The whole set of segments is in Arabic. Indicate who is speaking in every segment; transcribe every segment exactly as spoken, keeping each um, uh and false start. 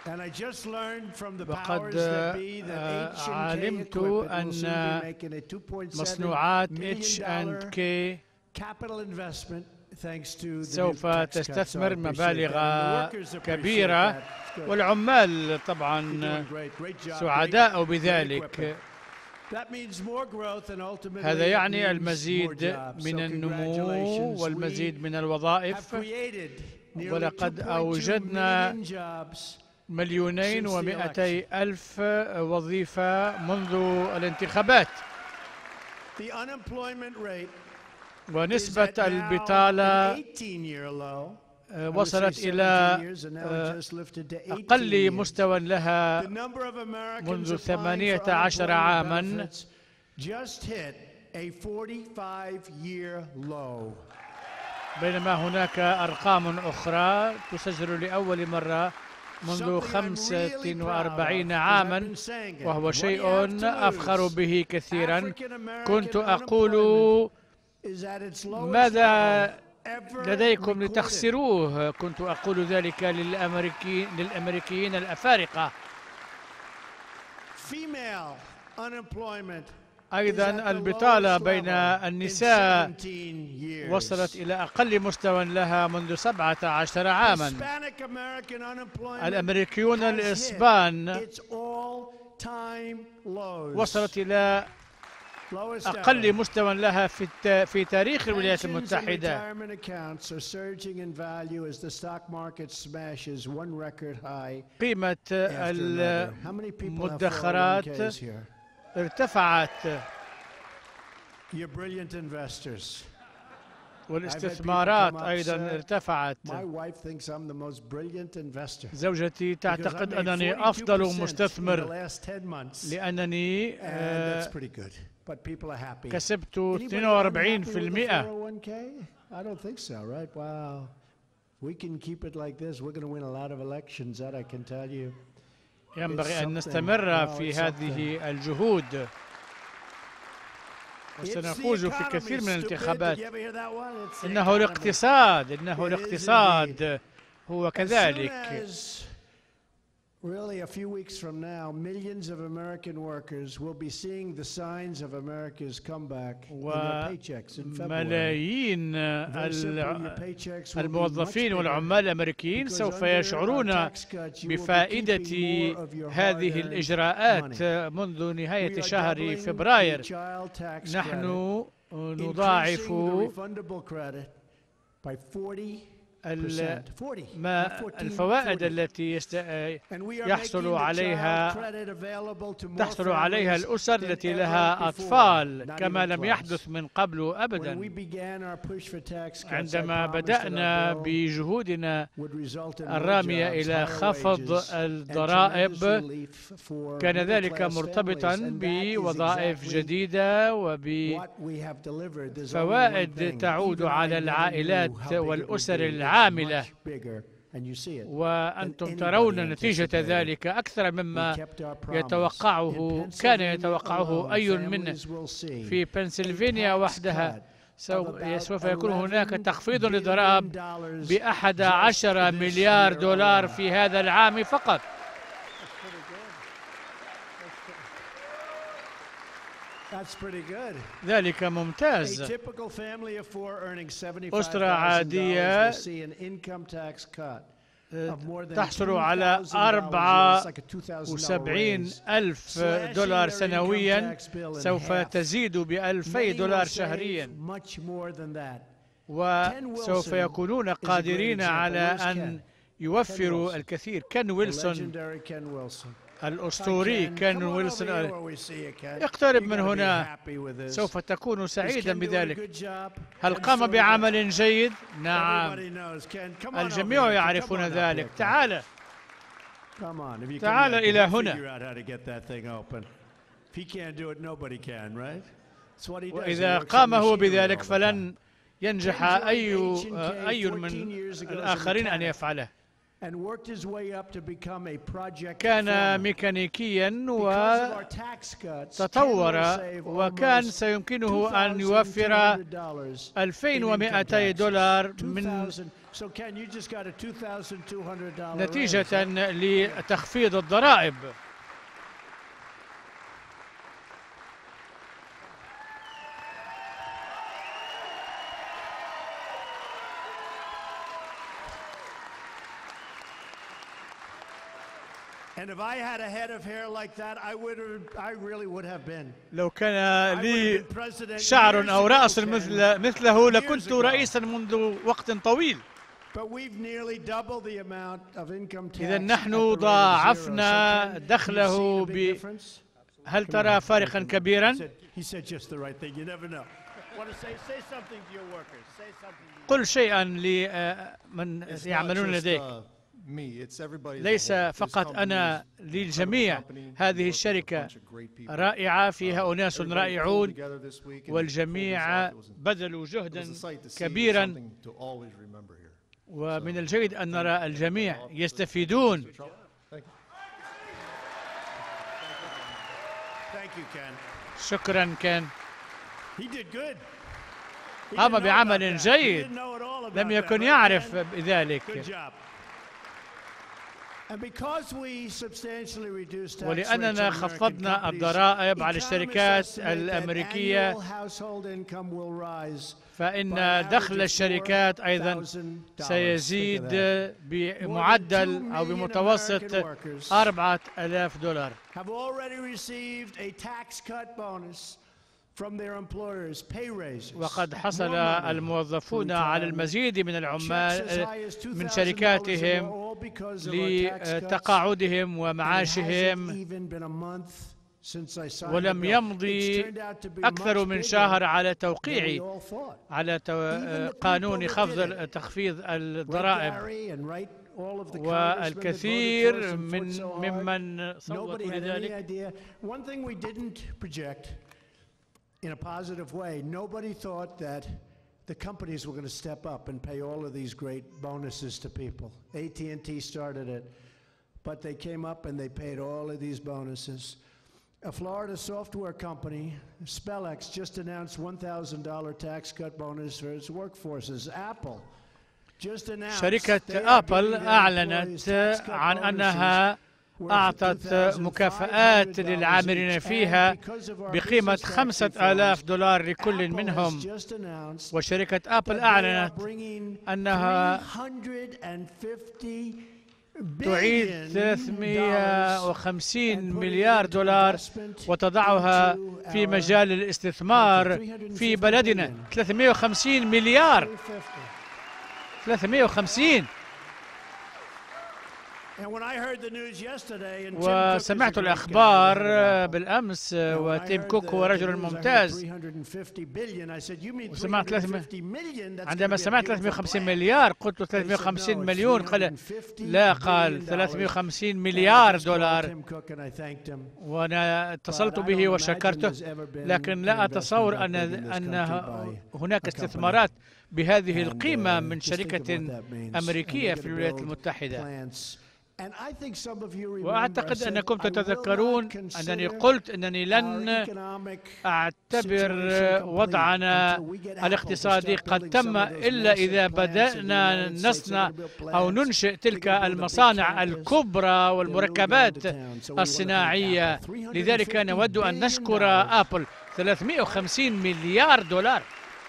Speaker 1: وقد علمت أن مصنوعات إتش أند كي سوف تستثمر مبالغ كبيرة، والعمال طبعا سعداء بذلك. هذا يعني المزيد من النمو والمزيد من الوظائف، ولقد أوجدنا مليونين ومئتي ألف وظيفة منذ الانتخابات، ونسبة البطالة وصلت إلى أقل مستوى لها منذ ثمانية عشر عاما، بينما هناك أرقام أخرى تسجل لأول مرة منذ خمسة وأربعين عاما، وهو شيء أفخر به كثيرا. كنت أقول ماذا لديكم لتخسروه، كنت أقول ذلك للأمريكيين, للأمريكيين الأفارقة. أيضا البطالة بين النساء وصلت إلى أقل مستوى لها منذ سبعة عشر عاما. الأمريكيون الإسبان وصلت إلى أقل مستوى لها في في تاريخ الولايات المتحدة. قيمة المدخرات ارتفعت، والاستثمارات أيضا ارتفعت. زوجتي تعتقد أنني أفضل مستثمر لأنني كسبت اثنين وأربعين بالمئة. ينبغي أن نستمر في هذه الجهود، وسنفوز في كثير من الانتخابات. إنه الاقتصاد إنه الاقتصاد هو كذلك.
Speaker 2: Really, a few weeks from now, millions of American workers will be seeing the signs of America's comeback in their paychecks in February.
Speaker 1: وملايين الموظفين والعمال الأمريكيين سوف يشعرون بفائدة هذه الإجراءات منذ نهاية شهر فبراير. نحن نضاعف ما الفوائد التي يحصل عليها تحصل عليها الأسر التي لها أطفال كما لم يحدث من قبل أبدا. عندما بدأنا بجهودنا الرامية إلى خفض الضرائب كان ذلك مرتبطا بوظائف جديدة وبفوائد تعود على العائلات والأسر العامة عاملة، وأنتم ترون نتيجة ذلك أكثر مما يتوقعه كان يتوقعه أي منا. في بنسلفانيا وحدها سوف يكون هناك تخفيض للضرائب بأحد عشر مليار دولار في هذا العام فقط. ذلك ممتاز. أسرة عادية تحصل على أربعة وسبعين ألف دولار سنويا، سوف تزيد بألفي دولار شهريا، وسوف يكونون قادرين على أن يوفروا الكثير. كين ويلسون الأسطوري كين ويلسون، اقترب من هنا، سوف تكون سعيدا بذلك. هل قام بعمل جيد؟ نعم، الجميع يعرفون ذلك. تعال تعال إلى هنا. وإذا قام هو بذلك فلن ينجح أي أي من الآخرين أن يفعله. كان ميكانيكيا وتطور، وكان سيمكنه أن يوفر ألفين ومئتي دولار من نتيجة لتخفيض الضرائب.
Speaker 2: And if I had a head of hair like that, I would I really would have been.
Speaker 1: لو كان لي شعر أو رأس مثل مثله لكنت رئيسا منذ وقت طويل. إذا نحن ضاعفنا دخله ب هل ترى فارقا كبيرا؟ قل شيئا لمن يعملون لديك. ليس فقط أنا، للجميع. هذه الشركة رائعة، فيها أناس رائعون، والجميع بذلوا جهدا كبيرا، ومن الجيد أن نرى الجميع يستفيدون. شكرا كان. قام بعمل جيد، لم يكن يعرف بذلك. ولأننا خفضنا الضرائب على الشركات الأمريكية، فإن دخل الشركات أيضا سيزيد بمعدل أو بمتوسط أربعة آلاف دولار. وقد حصل الموظفون على المزيد من العمال من شركاتهم لتقاعدهم ومعاشهم، ولم يمضي أكثر من شهر على توقيعي على قانون خفض تخفيض الضرائب، والكثير من ممن صوتوا لذلك.
Speaker 2: In a positive way, nobody thought that the companies were going to step up and pay all of these great bonuses to people. A T and T started it, but they came up and they paid all of these bonuses. A Florida software company, Spellex, just announced one thousand dollar tax cut bonus for its workforces. Apple just announced
Speaker 1: شركة آبل أعلنت عن أنها أعطت مكافآت للعاملين فيها بقيمة خمسة آلاف دولار لكل منهم. وشركة آبل أعلنت أنها تعيد ثلاثمئة وخمسين مليار دولار وتضعها في مجال الاستثمار في بلدنا. ثلاثمئة وخمسين مليار، ثلاثمئة وخمسين. وسمعت الأخبار بالأمس، وتيم كوك هو رجل ممتاز. وسمعت عندما سمعت ثلاثمئة وخمسين مليار قلت ثلاثمئة وخمسين مليون، قال لا، قال ثلاثمئة وخمسين مليار دولار. وأنا اتصلت به وشكرته، لكن لا أتصور أن أن هناك استثمارات بهذه القيمة من شركة أمريكية في الولايات المتحدة. وأعتقد أنكم تتذكرون أنني قلت أنني لن أعتبر وضعنا الاقتصادي قد تم إلا إذا بدأنا نصنع أو ننشئ تلك المصانع الكبرى والمركبات الصناعية. لذلك نود أن نشكر آبل. ثلاثمئة وخمسين مليار دولار.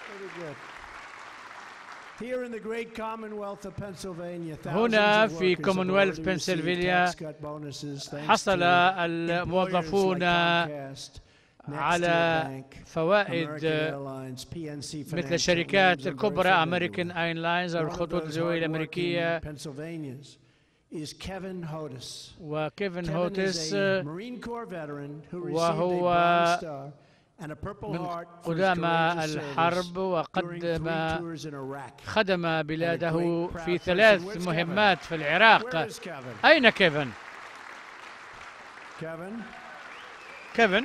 Speaker 1: هنا في كومنولث بنسلفانيا حصل الموظفون على فوائد مثل الشركات الكبرى أمريكان ايرلاينز أو الخطوط الجوية الأمريكية. وكيفن هوتس وهو من قدامى الحرب، وقدم خدم بلاده في ثلاث مهمات في العراق. أين كيفن؟ كيفن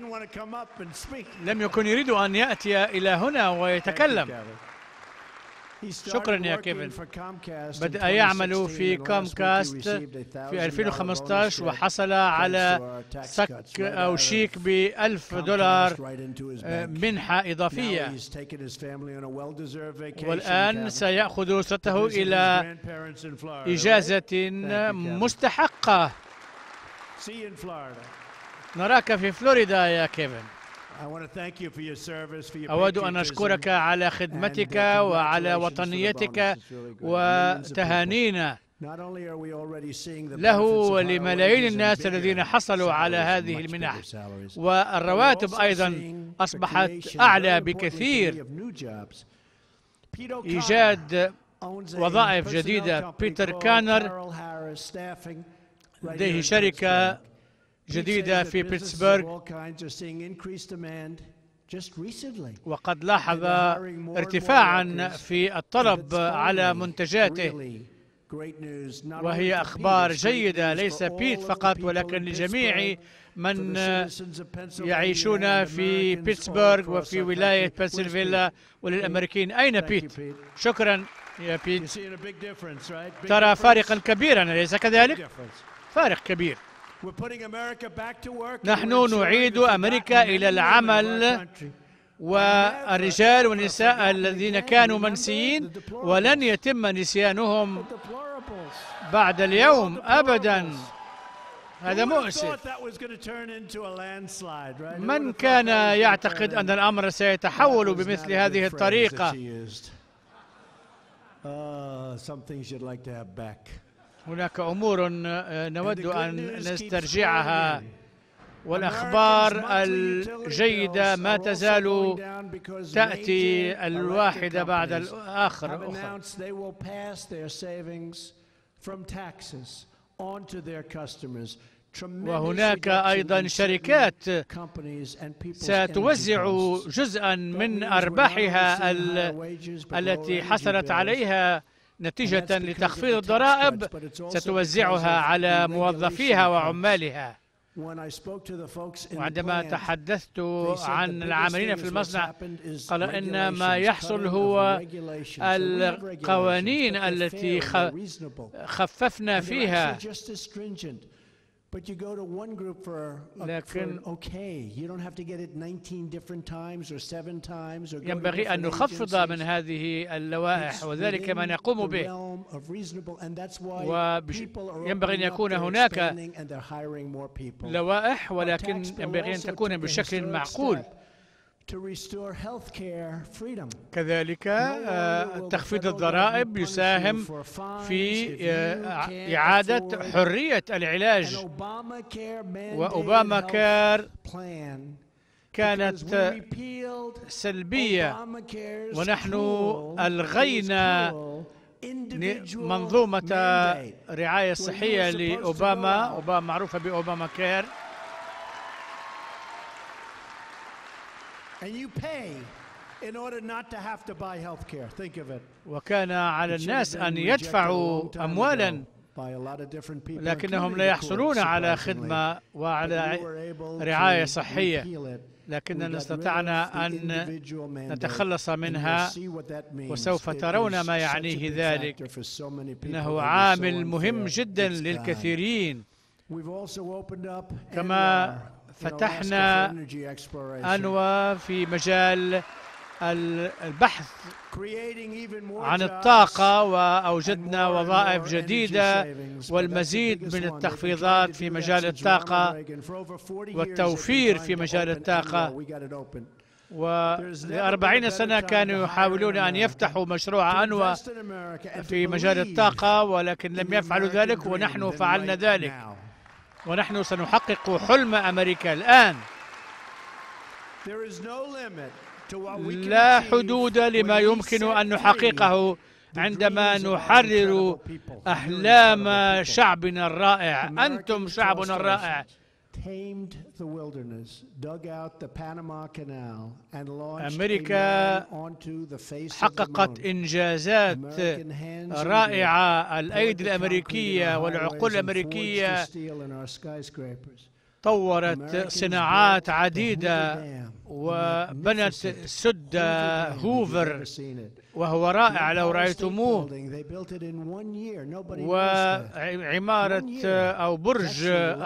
Speaker 1: لم يكن يريد أن يأتي إلى هنا ويتكلم. شكرا يا كيفن. بدأ يعمل في كومكاست في ألفين وخمسة عشر وحصل على صك أو شيك بألف دولار منحة إضافية، والآن سيأخذ أسرته إلى إجازة مستحقة. نراك في فلوريدا يا كيفن. أود أن أشكرك على خدمتك وعلى وطنيتك، وتهانينا له ولملايين الناس الذين حصلوا على هذه المنح، والرواتب أيضا أصبحت أعلى بكثير. إيجاد وظائف جديدة. بيتر كانر لديه شركة جديدة في بيتسبرغ، وقد لاحظ ارتفاعا في الطلب على منتجاته، وهي أخبار جيدة ليس بيت فقط ولكن لجميع من يعيشون في بيتسبرغ وفي ولاية بنسلفانيا وللأمريكيين. أين بيت؟ شكرا يا بيت. ترى فارقا كبيرا أليس كذلك؟ فارق كبير. نحن نعيد أمريكا إلى العمل، والرجال والنساء الذين كانوا منسيين ولن يتم نسيانهم بعد اليوم أبدا. هذا مؤسف. من كان يعتقد أن الأمر سيتحول بمثل هذه الطريقة؟ هناك أمور نود أن نسترجعها، والأخبار الجيدة ما تزال تأتي الواحدة بعد الآخر. وهناك أيضا شركات ستوزع جزءا من أرباحها التي حصلت عليها نتيجة لتخفيض الضرائب، ستوزعها على موظفيها وعمالها. وعندما تحدثت عن العاملين في المصنع قال إن ما يحصل هو القوانين التي خففنا فيها، لكن ينبغي أن نخفض من هذه اللوائح، وذلك ما نقوم به، وينبغي أن يكون هناك لوائح ولكن ينبغي أن تكون بشكل معقول. كذلك تخفيض الضرائب يساهم في إعادة حرية العلاج، وأوباما كير كانت سلبية، ونحن ألغينا منظومة رعاية صحية لأوباما، أوباما معروفة بأوباما كير. وكان على الناس أن يدفعوا أموالا، لكنهم لا يحصلون على خدمة وعلى رعاية صحية، لكننا استطعنا أن نتخلص منها، وسوف ترون ما يعنيه ذلك. إنه عامل مهم جدا للكثيرين. كما فتحنا أنوى في مجال البحث عن الطاقة، وأوجدنا وظائف جديدة والمزيد من التخفيضات في مجال الطاقة والتوفير في مجال الطاقة. ولأربعين سنة كانوا يحاولون أن يفتحوا مشروع أنوى في مجال الطاقة، ولكن لم يفعلوا ذلك، ونحن فعلنا ذلك، ونحن سنحقق حلم أمريكا الآن. لا حدود لما يمكن أن نحققه عندما نحرر أحلام شعبنا الرائع. أنتم شعبنا الرائع. أمريكا حققت إنجازات رائعة. الأيدي الأمريكية والعقول الأمريكية طورت صناعات عديدة وبنت سد هوفر وهو رائع لو رأيتموه، وعمارة أو برج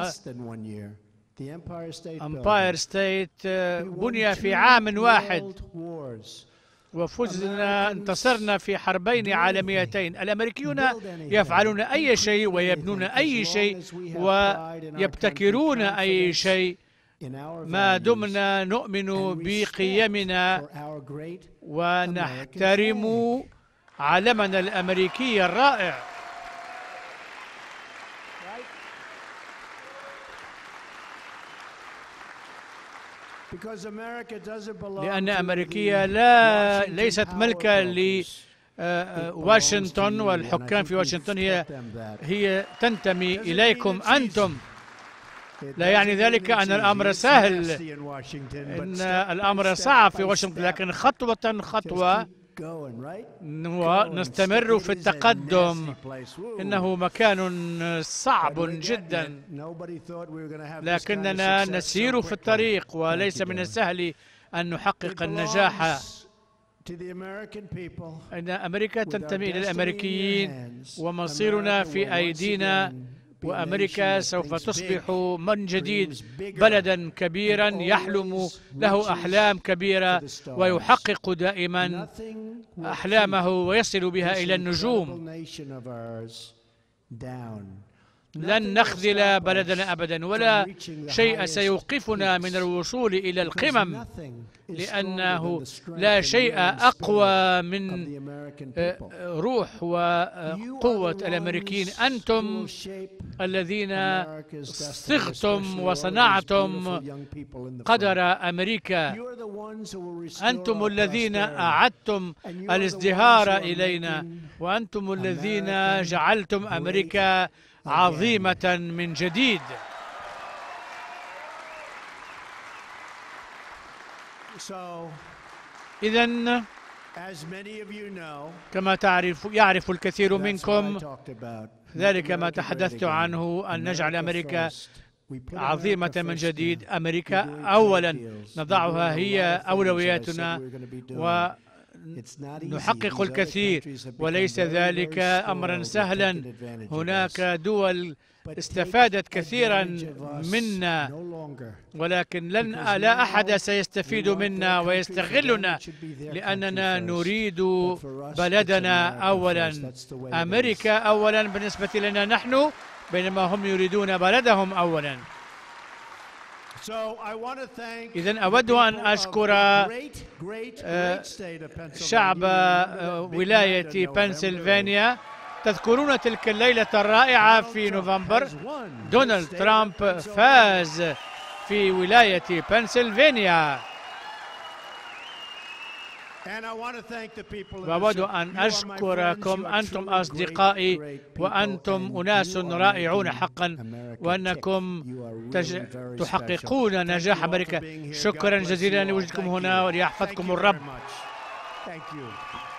Speaker 1: أمباير ستيت بني في عام واحد، وفزنا انتصرنا في حربين عالميتين. الأمريكيون يفعلون أي شيء ويبنون أي شيء ويبتكرون أي شيء ما دمنا نؤمن بقيمنا ونحترم علمنا الأمريكي الرائع. لأن أمريكية لا ليست ملكة لواشنطن والحكام في واشنطن، هي هي تنتمي إليكم أنتم. لا يعني ذلك أن الأمر سهل، إن الأمر صعب في واشنطن، لكن خطوة خطوة ونستمر في التقدم. إنه مكان صعب جدا، لكننا نسير في الطريق وليس من السهل أن نحقق النجاح. إن أمريكا تنتمي إلى الأمريكيين ومصيرنا في أيدينا، وأمريكا سوف تصبح من جديد بلدا كبيرا يحلم له أحلام كبيرة ويحقق دائما أحلامه ويصل بها إلى النجوم. لن نخذل بلدنا أبدا، ولا شيء سيوقفنا من الوصول إلى القمم، لأنه لا شيء أقوى من روح وقوة الأمريكيين. أنتم الذين صغتم وصنعتم قدر أمريكا، أنتم الذين أعدتم الازدهار إلينا، وأنتم الذين جعلتم أمريكا عظيمة من جديد. إذن كما تعرف يعرف الكثير منكم، ذلك ما تحدثت عنه، أن نجعل أمريكا عظيمة من جديد. أمريكا أولا نضعها هي أولوياتنا ونحقق الكثير، وليس ذلك أمرا سهلا. هناك دول استفادت كثيرا منا، ولكن لن لا أحد سيستفيد منا ويستغلنا، لأننا نريد بلدنا أولا، أمريكا أولا بالنسبة لنا نحن، بينما هم يريدون بلدهم أولا. إذن أود أن أشكر شعب ولاية بنسلفانيا. تذكرون تلك الليلة الرائعة في نوفمبر؟ دونالد ترامب فاز في ولاية بنسلفانيا. وأود أن أشكركم أنتم أصدقائي، وأنتم أناس رائعون حقا، وأنكم تج... تحققون نجاح أمريكا. شكرا جزيلا لوجودكم هنا، وليحفظكم الرب.